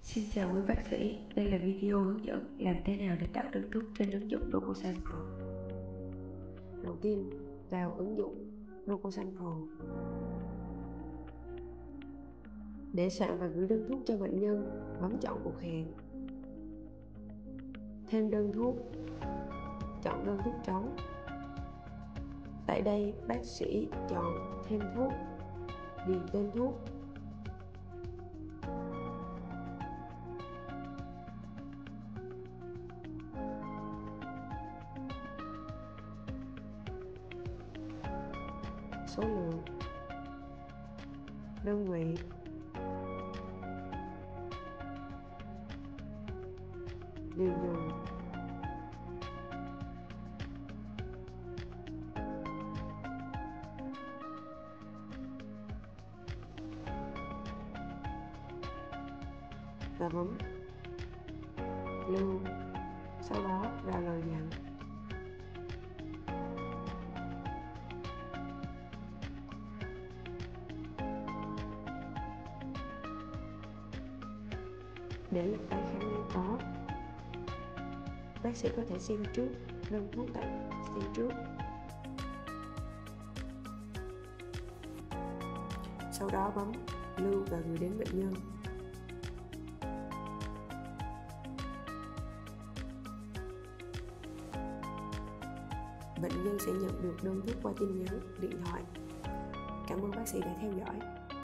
Xin chào quý bác sĩ, đây là video hướng dẫn làm thế nào để tạo đơn thuốc trên ứng dụng DocuSign Pro. Đầu tiên, vào ứng dụng DocuSign Pro. Để soạn và gửi đơn thuốc cho bệnh nhân, bấm chọn cuộc hẹn. Thêm đơn thuốc, chọn đơn thuốc trống. Tại đây, bác sĩ chọn thêm thuốc, điền tên thuốc. Số lượng, đơn vị, liều dùng, và bấm lưu, sau đó vào lời nhận. Để lập tái khám nếu có, bác sĩ có thể xem trước đơn thuốc tại xem trước. Sau đó bấm lưu và gửi đến bệnh nhân. Bệnh nhân sẽ nhận được đơn thuốc qua tin nhắn, điện thoại. Cảm ơn bác sĩ đã theo dõi.